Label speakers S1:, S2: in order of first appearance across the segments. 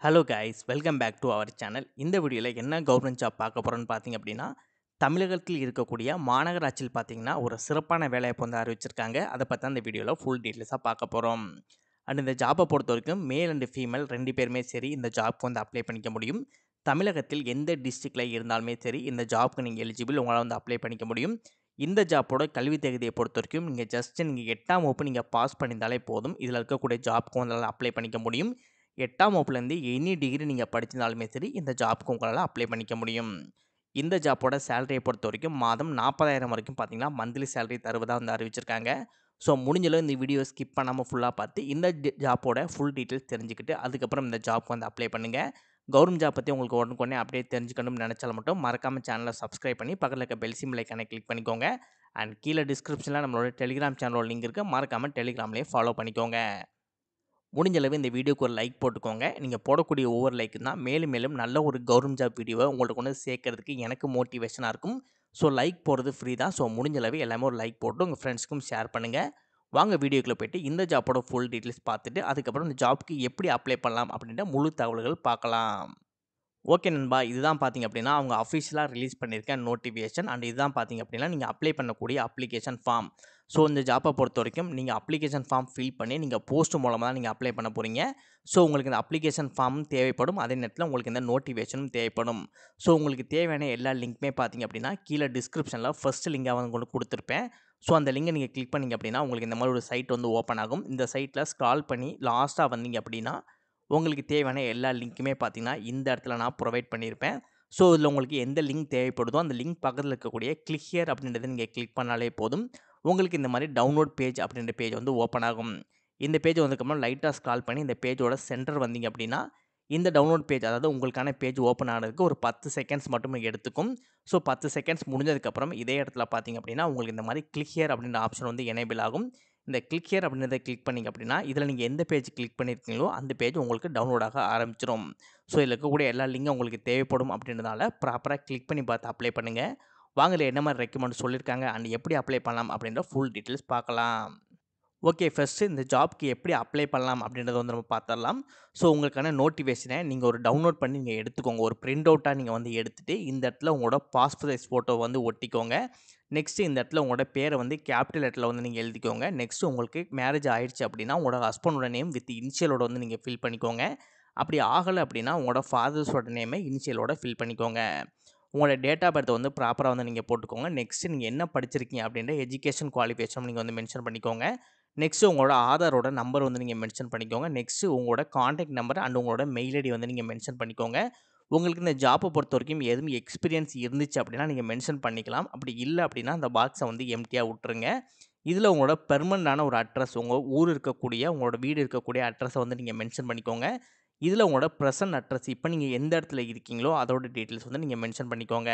S1: Hello guys, welcome back to our channel. இந்த வீடியோவில் என்ன கவர்மெண்ட் ஜாப் பார்க்க போகிறோன்னு பார்த்தீங்க அப்படின்னா, தமிழகத்தில் இருக்கக்கூடிய மாநகராட்சியில் பார்த்தீங்கன்னா ஒரு சிறப்பான வேலைவாய்ப்பு வந்து அறிவிச்சிருக்காங்க. அதை பற்றி தான் இந்த வீடியோவில் ஃபுல் டீட்டெயில்ஸாக பார்க்க போகிறோம். அண்ட் இந்த ஜாப்பை பொறுத்த வரைக்கும் மேல் அண்ட் ஃபீமேல் ரெண்டு பேருமே சரி இந்த ஜாப்க்கு வந்து அப்ளை பண்ணிக்க முடியும். தமிழகத்தில் எந்த டிஸ்ட்ரிக்டில் இருந்தாலுமே சரி இந்த ஜாப்க்கு நீங்கள் எலிஜிபிள், உங்களால் வந்து அப்ளை பண்ணிக்க முடியும். இந்த ஜாப்போட கல்வி தகுதியை பொறுத்த வரைக்கும் நீங்கள் 8ஆம் வகுப்பு நீங்கள் பாஸ் பண்ணியிருந்தாலே போதும். இதில் இருக்கக்கூடிய ஜாப்க்கு உங்களால் அப்ளை பண்ணிக்க முடியும். 8ஆம் வகுப்புலேருந்து எனி டிகிரி நீங்கள் படிச்சிருந்தாலுமே சரி இந்த ஜாப்க்கு உங்களால் அப்ளை பண்ணிக்க முடியும். இந்த ஜாப்போட சேலரியை பொறுத்த வரைக்கும் மாதம் 40,000 வரைக்கும் பார்த்தீங்கன்னா மந்த்லி சேலரி தருவதாக வந்து அறிவிச்சிருக்காங்க. ஸோ முடிஞ்சளவு இந்த வீடியோ ஸ்கிப் பண்ணாமல் ஃபுல்லாக பார்த்து இந்த ஜாப்போட ஃபுல் டீட்டெயில்ஸ் தெரிஞ்சுக்கிட்டு அதுக்கப்புறம் இந்த ஜாப்க்கு வந்து அப்ளை பண்ணுங்கள். கவர்மெண்ட் ஜாப் பற்றி உங்களுக்கு உடனுக்குடனே அப்டேட் தெரிஞ்சுக்கணும்னு நினச்சாலும் மட்டும் மறக்காமல் சேனலை சப்ஸ்கிரைப் பண்ணி பக்கத்தில் இருக்க பெல் சிம்பிள் ஐக்கானை கிளிக் பண்ணிக்கோங்க. அண்ட் கீழே டிஸ்கிரிப்ஷனில் நம்மளோட டெலிகிராம் சேனலோட லிங்க் இருக்குது, மறக்காமல் டெலிகிராம்லேயே ஃபாலோ பண்ணிக்கோங்க. முடிஞ்சளவு இந்த வீடியோக்கு ஒரு லைக் போட்டுக்கோங்க. நீங்கள் போடக்கூடிய ஒவ்வொரு லைக்கு தான் மேலும் மேலும் நல்ல ஒரு கவர்மெண்ட் ஜாப் வீடியோவை உங்களுக்கு கொண்டு சேர்க்கறதுக்கு எனக்கு மோட்டிவேஷனாக இருக்கும். ஸோ லைக் போடுறது ஃப்ரீ தான். ஸோ முடிஞ்சளவு எல்லாமே ஒரு லைக் போட்டு உங்கள் ஃப்ரெண்ட்ஸ்க்கும் ஷேர் பண்ணுங்கள். வாங்க வீடியோக்குள்ளே போய்ட்டு இந்த ஜாப்போட ஃபுல் டீட்டெயில்ஸ் பார்த்துட்டு அதுக்கப்புறம் இந்த ஜாப்க்கு எப்படி அப்ளை பண்ணலாம் அப்படின்ற முழு தகவல்கள் பார்க்கலாம். ஓகே நண்பா, இதுதான் பார்த்தீங்க அப்படின்னா அவங்க அஃபிஷியலாக ரிலீஸ் பண்ணியிருக்க நோட்டிஃபிகேஷன். அண்ட் இதுதான் பார்த்தீங்க அப்படின்னா நீங்கள் அப்ளை பண்ணக்கூடிய அப்ளிகேஷன் ஃபார்ம். ஸோ இந்த ஜாப்பை பொறுத்த வரைக்கும் நீங்கள் அப்ளிகேஷன் ஃபார்ம் ஃபில் பண்ணி நீங்கள் போஸ்ட் மூலமாக தான் நீங்கள் அப்ளை பண்ண போகிறீங்க. ஸோ உங்களுக்கு இந்த அப்ளிகேஷன் ஃபார்மும் தேவைப்படும், அதே நேரத்தில் உங்களுக்கு இந்த நோட்டிஃபிகேஷனும் தேவைப்படும். ஸோ உங்களுக்கு தேவையான எல்லா லிங்க்குமே பார்த்தீங்க அப்படின்னா கீழே டிஸ்கிரிப்ஷனில் ஃபஸ்ட் லிங்காக வந்து உங்களுக்கு கொடுத்துருப்பேன். ஸோ அந்த லிங்கை நீங்கள் கிளிக் பண்ணிங்க அப்படின்னா உங்களுக்கு இந்த மாதிரி ஒரு சைட் வந்து ஓப்பன் ஆகும். இந்த சைட்டில் ஸ்க்ரால் பண்ணி லாஸ்ட்டாக வந்தீங்க அப்படின்னா உங்களுக்கு தேவையான எல்லா லிங்க்குமே பார்த்தீங்கன்னா இந்த இடத்துல நான் ப்ரொவைட் பண்ணியிருப்பேன். ஸோ இதில் உங்களுக்கு எந்த லிங்க் தேவைப்படுதோ அந்த லிங்க் பக்கத்தில் இருக்கக்கூடிய கிளிக் ஹியர் அப்படின்றத நீங்கள் கிளிக் பண்ணாலே போதும். உங்களுக்கு இந்த மாதிரி டவுன்லோட் பேஜ் அப்படின்ற பேஜ் வந்து ஓப்பன் ஆகும். இந்த பேஜ் வந்ததுக்கப்புறம் லைட்டாக ஸ்க்ரால் பண்ணி இந்த பேஜோட சென்டர் வந்தீங்க அப்படின்னா இந்த டவுன்லோட் பேஜ், அதாவது உங்களுக்கான பேஜ் ஓப்பன் ஆனதுக்கு ஒரு 10 செகண்ட்ஸ் மட்டும் எடுத்துக்கும். ஸோ 10 செகண்ட்ஸ் முடிஞ்சதுக்கப்புறம் இதே இடத்துல பார்த்தீங்க அப்படின்னா உங்களுக்கு இந்த மாதிரி கிளிக் ஹியர் அப்படின்ற ஆப்ஷன் வந்து எனேபிள் ஆகும். இந்த கிளிக் ஹியர் அப்படின்றத கிளிக் பண்ணிங்க அப்படின்னா இதில் நீங்கள் எந்த பேஜ் கிளிக் பண்ணியிருக்கீங்களோ அந்த பேஜ் உங்களுக்கு டவுன்லோட் ஆக ஆரம்பிச்சிடும். ஸோ இதில் இருக்கக்கூடிய எல்லா லிங்கும் உங்களுக்கு தேவைப்படும் அப்படின்றதால ப்ராப்பராக கிளிக் பண்ணி பார்த்து அப்ளை பண்ணுங்கள். வாங்க இதில் என்ன மாதிரி ரெக்கமெண்ட் சொல்லியிருக்காங்க அண்ட் எப்படி அப்ளை பண்ணலாம் அப்படின்ற ஃபுல் டீட்டெயில்ஸ் பார்க்கலாம். ஓகே, ஃபஸ்ட்டு இந்த ஜாப்க்கு எப்படி அப்ளை பண்ணலாம் அப்படின்றத வந்து நம்ம பார்த்துடலாம். ஸோ உங்களுக்கான நோட்டிஃபிகேஷனை நீங்கள் ஒரு டவுன்லோட் பண்ணி நீங்கள் எடுத்துக்கோங்க. ஒரு பிரிண்ட் அவுட்டாக நீங்கள் வந்து எடுத்துகிட்டு இந்த இடத்துல உங்களோட பாஸ்போர்ட் சைஸ் ஃபோட்டோ வந்து ஒட்டிக்கோங்க. நெக்ஸ்ட்டு இந்த இடத்துல உங்களோட பேரை வந்து கேபிட்டல் லெட்டரில் வந்து நீங்கள் எழுதிக்கோங்க. நெக்ஸ்ட்டு உங்களுக்கு மேரேஜ் ஆயிடுச்சு அப்படின்னா உங்களோட ஹஸ்பண்டோட நேம் வித் இனிஷியலோட வந்து நீங்கள் ஃபில் பண்ணிக்கோங்க. அப்படி ஆகலை அப்படின்னா உங்களோட ஃபாதர்ஸோட நேமை இனிஷியலோட ஃபில் பண்ணிக்கோங்க. உங்களோட டேட் ஆஃப் பர்த் வந்து ப்ராப்பராக வந்து நீங்கள் போட்டுக்கோங்க. நெக்ஸ்ட்டு நீங்கள் என்ன படிச்சிருக்கீங்க அப்படின்ற எஜுகேஷன் குவாலிஃபிகேஷன் நீங்கள் வந்து மென்ஷன் பண்ணிக்கோங்க. நெக்ஸ்ட்டு உங்களோட ஆதாரோட நம்பர் வந்து நீங்கள் மென்ஷன் பண்ணிக்கோங்க. நெக்ஸ்ட்டு உங்களோட கான்டாக்ட் நம்பர் அண்ட் உங்களோட மெயில் ஐடி வந்து நீங்கள் மென்ஷன் பண்ணிக்கோங்க. உங்களுக்கு இந்த ஜாப்பை பொறுத்த வரைக்கும் எதுவும் எக்ஸ்பீரியன்ஸ் இருந்துச்சு அப்படின்னா நீங்கள் மென்ஷன் பண்ணிக்கலாம். அப்படி இல்லை அப்படின்னா அந்த பாக்ஸை வந்து எம்டியாக விட்டுருங்க. இதில் உங்களோட பெர்மனண்டான ஒரு அட்ரஸ், உங்கள் ஊர் இருக்கக்கூடிய உங்களோட வீடு இருக்கக்கூடிய அட்ரஸை வந்து நீங்கள் மென்ஷன் பண்ணிக்கோங்க. இதில் உங்களோட ப்ரெசன்ட் அட்ரஸ், இப்போ நீங்கள் எந்த இடத்துல இருக்கீங்களோ அதோட டீட்டெயில்ஸ் வந்து நீங்கள் மென்ஷன் பண்ணிக்கோங்க.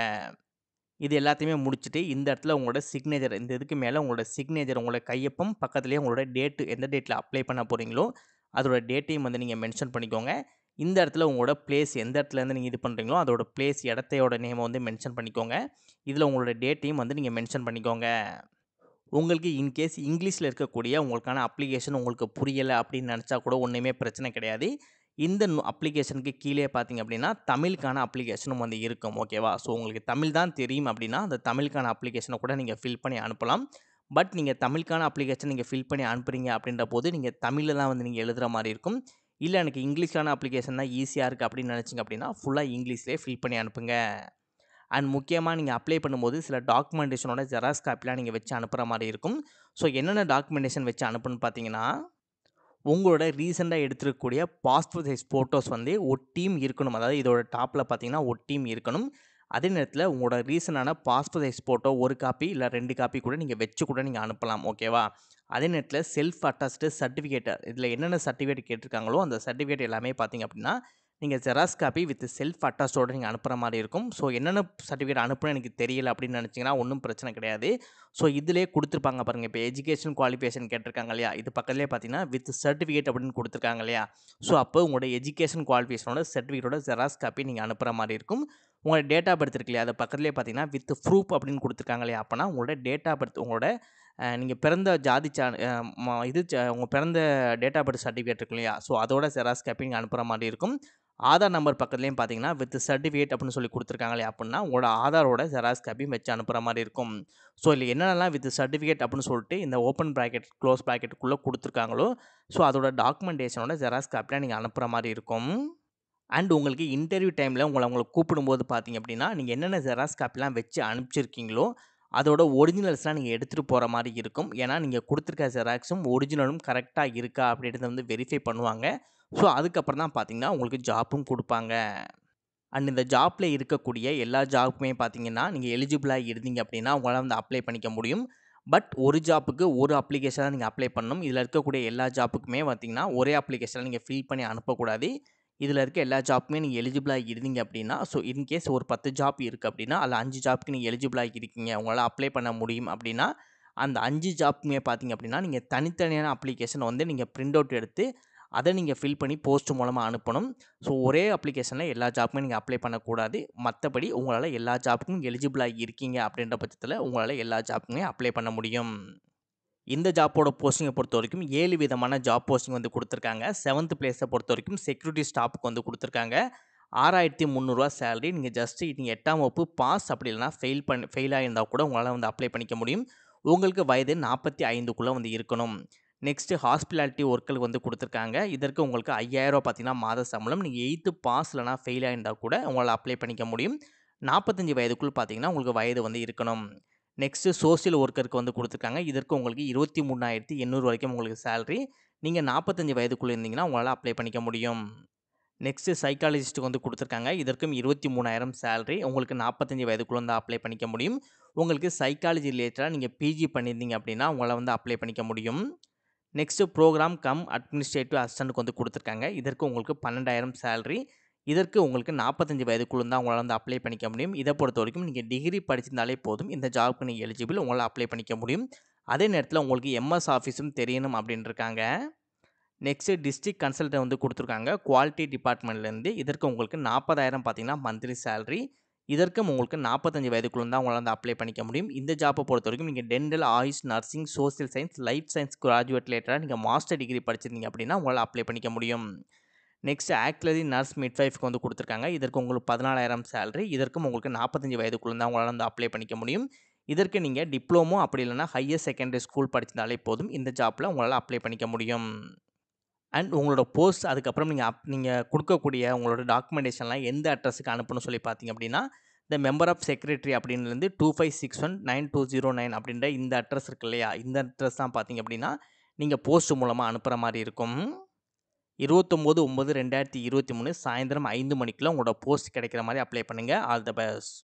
S1: இது எல்லாத்தையுமே முடிச்சுட்டு இந்த இடத்துல உங்களோட சிக்னேச்சர், இந்த இதுக்கு மேலே உங்களோட சிக்னேச்சர், உங்களோட கையொப்பம் பக்கத்துலேயே உங்களோட டேட்டு, எந்த டேட்டில் அப்ளை பண்ண போகிறீங்களோ அதோட டேட்டையும் வந்து நீங்கள் மென்ஷன் பண்ணிக்கோங்க. இந்த இடத்துல உங்களோட பிளேஸ், எந்த இடத்துலேருந்து நீங்கள் இது பண்ணுறீங்களோ அதோட பிளேஸ், இடத்தையோட நேமை வந்து மென்ஷன் பண்ணிக்கோங்க. இதில் உங்களோட டேட்டையும் வந்து நீங்கள் மென்ஷன் பண்ணிக்கோங்க. உங்களுக்கு இன்கேஸ் இங்கிலீஷில் இருக்கக்கூடிய உங்களுக்கான அப்ளிகேஷன் உங்களுக்கு புரியலை அப்படின்னு நினச்சா கூட ஒன்றுமே பிரச்சனை கிடையாது. இந்த அப்ளிகேஷனுக்கு கீழே பார்த்தீங்க அப்படின்னா தமிழுக்கான அப்ளிகேஷனும் வந்து இருக்கும். ஓகேவா? ஸோ உங்களுக்கு தமிழ் தான் தெரியும் அப்படின்னா அந்த தமிழுக்கான அப்ளிகேஷனை கூட நீங்கள் ஃபில் பண்ணி அனுப்பலாம். பட் நீங்கள் தமிழுக்கான அப்ளிகேஷன் நீங்கள் ஃபில் பண்ணி அனுப்புறீங்க அப்படின்ற போது நீங்கள் தமிழில் தான் வந்து நீங்கள் எழுதுகிற மாதிரி இருக்கும். இல்லை எனக்கு இங்கிலீஷான அப்ளிகேஷன் தான் ஈஸியாக இருக்குது அப்படின்னு நினச்சிங்க அப்படின்னா ஃபுல்லாக இங்கிலீஷ்லேயே ஃபில் பண்ணி அனுப்புங்க. அண்ட் முக்கியமாக நீங்கள் அப்ளை பண்ணும்போது சில டாக்குமெண்டேஷனோட ஜெராக்ஸ் காப்பிலாம் நீங்கள் வச்சு அனுப்புகிற மாதிரி இருக்கும். ஸோ என்னென்ன டாக்குமெண்டேஷன் வச்சு அனுப்புன்னு பார்த்தீங்கன்னா உங்களோட ரீசெண்டாக எடுத்துருக்கக்கூடிய பாஸ்போர்ட் சைஸ் ஃபோட்டோஸ் வந்து ஒட்டியும் இருக்கணும். அதாவது இதோட டாப்பில் பார்த்தீங்கன்னா ஒட்டியும் இருக்கணும். அதே நேரத்தில் உங்களோட ரீசனான பாஸ்போர்ட் சைஸ் ஃபோட்டோ ஒரு காப்பி இல்லை 2 காப்பி கூட நீங்கள் வச்சு கூட நீங்கள் அனுப்பலாம். ஓகேவா? அதே நேரத்தில் செல்ஃப் அட்டாச்டு சர்டிஃபிகேட், இதில் என்னென்ன சர்டிஃபிகேட் கேட்டிருக்காங்களோ அந்த சர்டிஃபிகேட் எல்லாமே பார்த்தீங்க அப்படின்னா நீங்கள் ஜெராக்ஸ் காப்பி வித் செல்ஃப் அட்டாச்சோடு நீங்கள் அனுப்புகிற மாதிரி இருக்கும். ஸோ என்னென்ன சர்டிஃபிகேட் அனுப்புன்னு எனக்கு தெரியல அப்படின்னு நினச்சிங்கன்னா ஒன்றும் பிரச்சனை கிடையாது. ஸோ இதிலே கொடுத்துருப்பாங்க பாருங்கள். இப்போ எஜுகேஷன் குவாலிஃபிகேஷன் கேட்டிருக்காங்க இல்லையா, இது பக்கத்துலேயே பார்த்தீங்கன்னா வித் சர்டிஃபிகேட் அப்படின்னு கொடுத்துருக்காங்க இல்லையா. ஸோ அப்போ உங்களோட எஜுகேஷன் குவாலிஃபிகேஷனோட சர்டிஃபிகேட்டோட ஜெராக்ஸ் காப்பி நீங்கள் அனுப்புகிற மாதிரி இருக்கும். உங்களோட டேட் ஆஃப் பர்த் இருக்கு இல்லையா, அது பக்கத்துலேயே பார்த்தீங்கன்னா வித் ப்ரூஃப் அப்படின்னு கொடுத்துருக்காங்க இல்லையா. அப்போனா உங்களோட டேட் ஆஃப் பர்த், உங்களோட நீங்கள் பிறந்த ஜாதி உங்கள் பிறந்த டேட் ஆஃப் பர்த் சர்டிஃபிகேட் இருக்கு இல்லையா, ஸோ அதோட ஜெராக்ஸ் காப்பி நீங்கள் அனுப்புகிற மாதிரி இருக்கும். ஆதார் நம்பர் பக்கத்துலேயும் பார்த்தீங்கன்னா வித் சர்டிஃபிகேட் அப்படின்னு சொல்லி கொடுத்துருக்காங்களே அப்படின்னா உங்களோட ஆதாரோட ஜெராக்ஸ் காப்பியும் வச்சு அனுப்புகிற மாதிரி இருக்கும். ஸோ இதில் என்னென்னலாம் வித் சர்டிஃபிகேட் அப்படின்னு சொல்லிட்டு இந்த ஓப்பன் ப்ராக்கெட் க்ளோஸ் ப்ராக்கெட்டுக்குள்ளே கொடுத்துருக்காங்களோ ஸோ அதோட டாக்குமெண்டேஷனோட ஜெராக்ஸ் காப்பிலாம் நீங்கள் அனுப்புகிற மாதிரி இருக்கும். அண்ட் உங்களுக்கு இன்டர்வியூ டைமில் உங்களை கூப்பிடும்போது பார்த்தீங்க அப்படின்னா நீங்கள் என்னென்ன ஜெராக்ஸ் காப்பிலாம் வச்சு அனுப்பிச்சிருக்கீங்களோ அதோட ஒரிஜினல்ஸ்லாம் நீங்கள் எடுத்துகிட்டு போகிற மாதிரி இருக்கும். ஏன்னா நீங்கள் கொடுத்துருக்க ஜெராக்ஸும் ஒரிஜினலும் கரெக்டாக இருக்கா அப்படின்றத வந்து வெரிஃபை பண்ணுவாங்க. ஸோ அதுக்கப்புறம் தான் பார்த்தீங்கன்னா உங்களுக்கு ஜாப்பும் கொடுப்பாங்க. அண்ட் இந்த ஜாப்பில் இருக்கக்கூடிய எல்லா ஜாப்புக்குமே பார்த்தீங்கன்னா நீங்கள் எலிஜிபிளாக இருந்தீங்க அப்படின்னா உங்களால் வந்து அப்ளை பண்ணிக்க முடியும். பட் ஒரு ஜாப்புக்கு ஒரு அப்ளிகேஷன் தான் நீங்கள் அப்ளை பண்ணணும். இதில் இருக்கக்கூடிய எல்லா ஜாப்புக்குமே பார்த்தீங்கன்னா ஒரே அப்ளிகேஷனில் நீங்கள் ஃபில் பண்ணி அனுப்பக்கூடாது. இதில் இருக்க எல்லா ஜாப்புமே நீங்கள் எலிஜிபிளாக இருந்தீங்க அப்படின்னா ஸோ இன்கேஸ் ஒரு 10 ஜாப் இருக்குது அப்படின்னா அதில் 5 ஜாப்புக்கு நீங்கள் எலிஜிபிளாக இருக்கீங்க உங்களால் அப்ளை பண்ண முடியும் அப்படின்னா அந்த 5 ஜாப்புமே பார்த்தீங்க அப்படின்னா நீங்கள் தனித்தனியான அப்ளிகேஷன் வந்து நீங்கள் பிரிண்ட் அவுட் எடுத்து அதை நீங்கள் ஃபில் பண்ணி போஸ்ட் மூலமாக அனுப்பணும். ஸோ ஒரே அப்ளிகேஷனில் எல்லா ஜாப்புமே நீங்கள் அப்ளை பண்ணக்கூடாது. மற்றபடி உங்களால் எல்லா ஜாப்புக்கும் எலிஜிபிளாக இருக்கீங்க அப்படின்ற பட்சத்தில் உங்களால் எல்லா ஜாப்புக்குமே அப்ளை பண்ண முடியும். இந்த ஜாப்போட போஸ்டிங்கை பொறுத்த வரைக்கும் 7 விதமான ஜாப் போஸ்டிங் வந்து கொடுத்துருக்காங்க. 7th பிளேஸை பொறுத்த வரைக்கும் செக்யூரிட்டி ஸ்டாஃப்க்கு வந்து கொடுத்துருக்காங்க. 6,300 சேலரி. நீங்கள் ஜஸ்ட்டு நீங்கள் 8ஆம் வகுப்பு பாஸ் அப்படி இல்லைனா ஃபெயில் ஆகியிருந்தால் கூட உங்களால் வந்து அப்ளை பண்ணிக்க முடியும். உங்களுக்கு வயது 45க்குள்ளே வந்து இருக்கணும். நெக்ஸ்ட்டு ஹாஸ்பிட்டாலிட்டி ஒர்க்குக்கு வந்து கொடுத்துருக்காங்க. இதற்கு உங்களுக்கு 5,000 பார்த்தீங்கன்னா மாத சம்பளம். நீங்கள் 8th பாஸ் இல்லைனா ஃபெயில் ஆகியிருந்தால் கூட உங்களால் அப்ளை பண்ணிக்க முடியும். 45 வயதுக்குள் பார்த்தீங்கன்னா உங்களுக்கு வயது வந்து இருக்கணும். நெக்ஸ்ட்டு சோசியல் ஒர்க்கருக்கு வந்து கொடுத்துருக்காங்க. இதற்கு உங்களுக்கு 23,800 வரைக்கும் உங்களுக்கு சேலரி. நீங்கள் 45 வயதுக்குள்ளே இருந்தீங்கன்னா உங்களால் அப்ளை பண்ணிக்க முடியும். நெக்ஸ்ட்டு சைக்காலஜிஸ்ட்டுக்கு வந்து கொடுத்துருக்காங்க. இதற்கும் 23,000 சேலரி. உங்களுக்கு 45 வயதுக்குள்ளே வந்து அப்ளை பண்ணிக்க முடியும். உங்களுக்கு சைக்காலஜி ரிலேட்டடாக நீங்கள் பிஜி பண்ணியிருந்தீங்க அப்படின்னா உங்களால் வந்து அப்ளை பண்ணிக்க முடியும். நெக்ஸ்ட்டு ப்ரோக்ராம் கம் அட்மினிஸ்ட்ரேட்டிவ் அசிஸ்டண்ட்டுக்கு வந்து கொடுத்துருக்காங்க. இதற்கு உங்களுக்கு 12,000 சேலரி. இதற்கு உங்களுக்கு 45 வயதுக்குள்ள தான் உங்களால் வந்து அப்ளை பண்ணிக்க முடியும். இதை பொறுத்த வரைக்கும் நீங்கள் டிகிரி படிச்சிருந்தாலே போதும். இந்த ஜாப்க்கு நீங்கள் எலிஜிபிள். உங்களால் அப்ளை பண்ணிக்க முடியும். அதே நேரத்தில் உங்களுக்கு எம்எஸ் ஆஃபீஸும் தெரியணும் அப்படின்னு இருக்காங்க. நெக்ஸ்ட்டு டிஸ்ட்ரிக்ட் கன்சல்டன்ட் வந்து கொடுத்துருக்காங்க குவாலிட்டி டிபார்ட்மெண்ட்லேருந்து. இதற்கு உங்களுக்கு 40,000 பார்த்தீங்கன்னா மந்த்லி சேலரி. இதற்கும் உங்களுக்கு 45 வயதுக்குள்ள தான் உங்களால் வந்து அப்ளை பண்ணிக்க முடியும். இந்த ஜாப்பை பொறுத்த வரைக்கும் நீங்கள் dental, AYUSH, nursing, social science, life science graduate ரிலேட்டடாக நீங்கள் மாஸ்டர் டிகிரி படிச்சிருந்தீங்க அப்படின்னா உங்களால் அப்ளை பண்ணிக்க முடியும். நெக்ஸ்ட் ஆக்சிலரி நர்ஸ் மிட்வைஃப்க்கு வந்து கொடுத்துருக்காங்க. இதற்கு உங்களுக்கு 14,000 சேலரி. இதற்கும் உங்களுக்கு 45 வயதுக்குள்ள தான் உங்களால் வந்து அப்ளை பண்ணிக்க முடியும். இதற்கு நீங்கள் டிப்ளமோ அப்படி இல்லைனா ஹையர் செகண்டரி ஸ்கூல் படிச்சிருந்தாலே போதும். இந்த ஜாப்பில் உங்களால் அப்ளை பண்ணிக்க முடியும். அண்ட் உங்களோட போஸ்ட் அதுக்கப்புறம் நீங்கள் கொடுக்கக்கூடிய உங்களோட டாக்குமெண்டேஷன்லாம் எந்த அட்ரஸுக்கு அனுப்பணும்னு சொல்லி பார்த்தீங்க அப்படின்னா இந்த மெம்பர் ஆஃப் செக்ரட்டரி அப்படின்லேருந்து 25619209 அப்படின்ற இந்த அட்ரஸ் இருக்கு இல்லையா, இந்த அட்ரஸ் தான் பார்த்தீங்க அப்படின்னா நீங்கள் போஸ்ட் மூலமாக அனுப்புகிற மாதிரி இருக்கும். 29/9/2023 சாயந்தரம் 5 மணிக்குள்ள உங்களோட போஸ்ட் கிடைக்கிற மாதிரி அப்ளை பண்ணுங்கள். All the best.